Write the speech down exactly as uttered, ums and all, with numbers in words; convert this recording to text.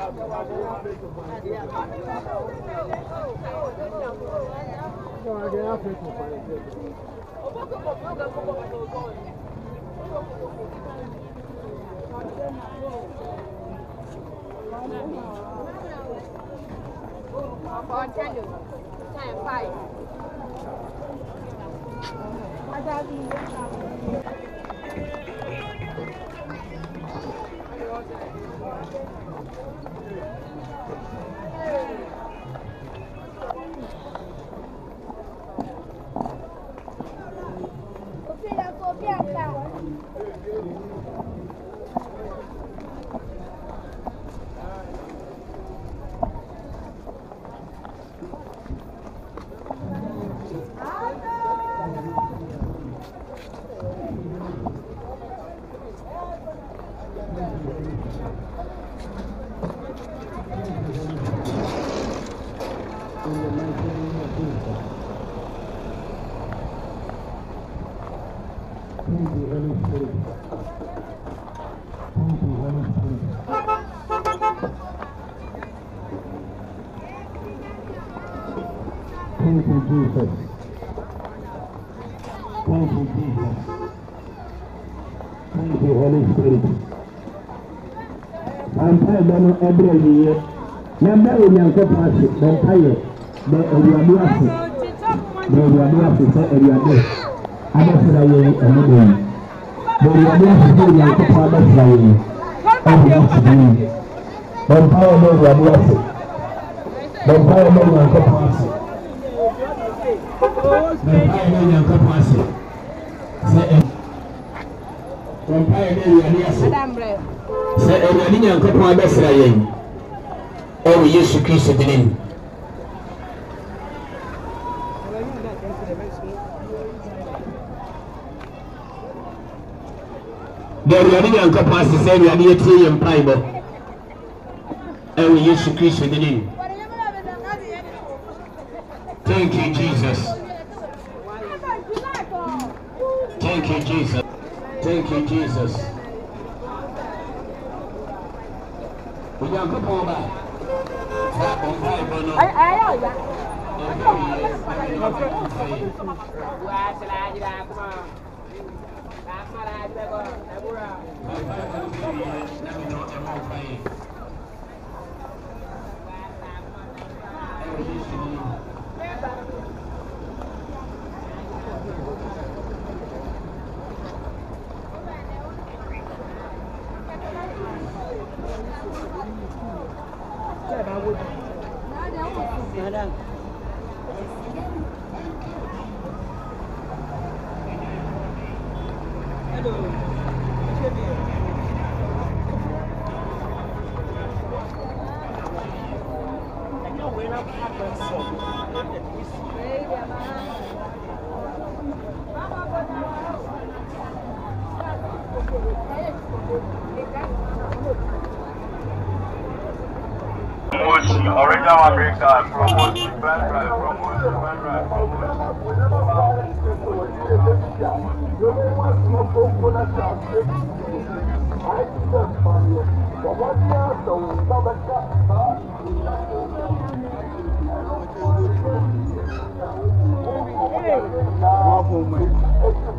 Thank you, Jesus. Thank you, Jesus. Thank you, Holy Spirit. I'm tired of every year. Number one, young couple, I'm tired. The area blast. The area blast is the area blast. I don't say that you are another. The area blast is the young couple, I don't say that you are another. The entire area blast. The entire area couple. The entire young couple. Empire day we are here. Say everybody young couple are best lying. Oh, Jesus Christ is the name. There we are young couple as say we are here to empire. Oh, Jesus Christ is the name. Thank you, Jesus. Thank you, Jesus. Thank you, Jesus. We are going to go back. I Original America, promotion, band drive, promotion, band drive, promotion.